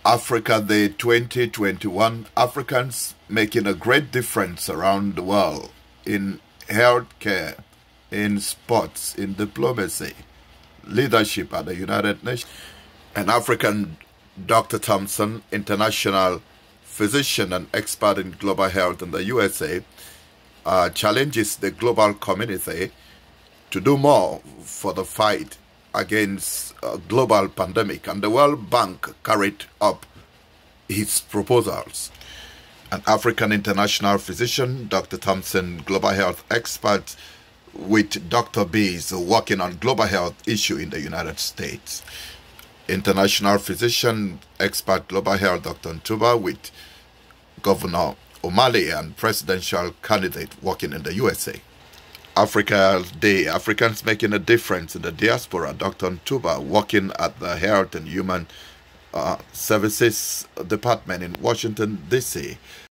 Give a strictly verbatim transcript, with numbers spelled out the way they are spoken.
Africa Day twenty twenty-one, Africans making a great difference around the world in healthcare, in sports, in diplomacy, leadership at the United Nations. An African Doctor Thompson, international physician and expert in global health in the U S A, uh, challenges the global community to do more for the fight against a global pandemic, and the World Bank carried up his proposals. An African international physician, Doctor Thompson, global health expert with Doctor Bees working on global health issue in the United States. International physician, expert global health, Doctor Ntuba with Governor O'Malley and presidential candidate working in the U S A. Africa Day, Africans making a difference in the diaspora, Doctor Ntuba working at the Health and Human uh, Services Department in Washington, D C